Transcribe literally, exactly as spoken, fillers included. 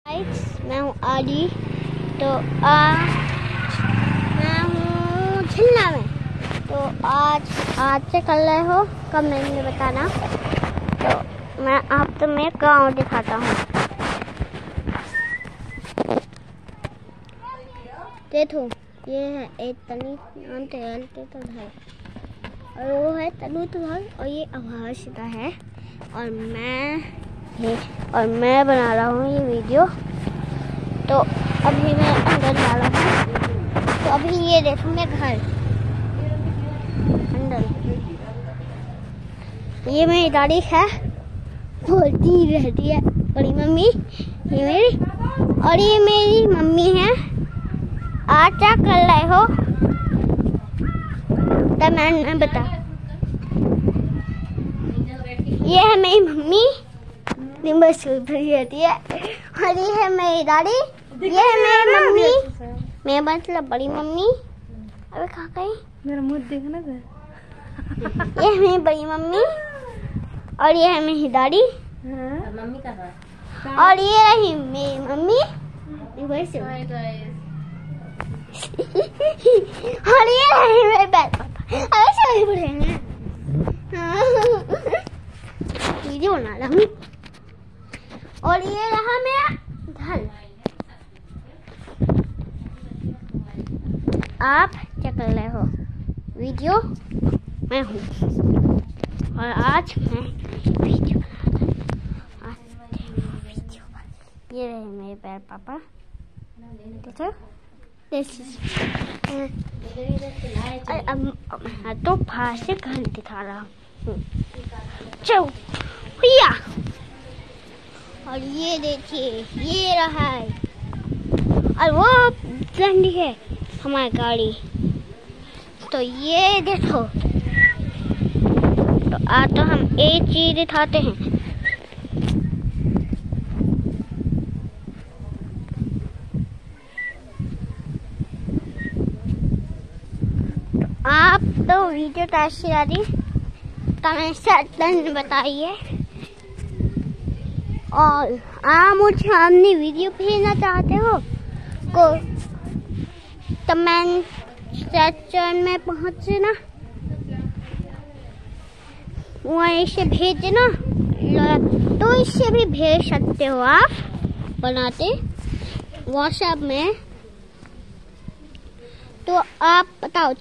मैं हूँ आदि। तो आज मैं हूँ झिल्ला में। तो आज आज से कर रहे हो कब मैंने बताना। तो मैं आप तो मैं गाँव दिखाता हूँ। देखो ये है एक तनी नाम टहलते तो है और वो है तनु तो और ये आभाषिता है और मैं है और मैं बना रहा हूँ ये वीडियो। तो अभी मैं अंदर जा रहा हूँ। तो अभी ये देखो मैं घर अंदर, ये मेरी दादी है, बोलती रहती है बड़ी मम्मी ये मेरी, और ये मेरी मम्मी है। आज क्या कर रहे हो तब मैंने बता। ये है मेरी मम्मी बस रहती है और ये है मेरी दादी, ये है मेरी मम्मी, मैं मतलब बड़ी मम्मी। अबे कहाँ गई? मेरा मुंह देखना था। ये है मेरी बड़ी मम्मी और ये है मेरी दादी। हाँ? मम्मी का है और ये रही मेरी मम्मी और ये रही मेरे बैल पापा। अबे सही बोलेंगे वीडियो बना रहा हूँ। और ये रहा मेरा घर। आप क्या कर रहे हो? वीडियो मैं हूँ और आज मैं वीडियो बना वीडियो बना। ये रहे मेरे पैर पापा। देखो अब तो बाहर से घर दिखा रहा हूँ। चलो भैया। और ये देखिए ये रहा है और वो डंडी है हमारी गाड़ी। तो ये देखो। तो आज तो हम एक चीज दिखाते हैं। तो आप तो वीडियो कैसी लगी कमेंट सेक्शन में बताइए। और आप मुझे अपनी वीडियो भेजना चाहते हो को कमेंट सेक्शन में पहुंचना, वहीं से भेजना। तो इससे भी भेज सकते हो आप बनाते व्हाट्सएप में। तो आप बताओ।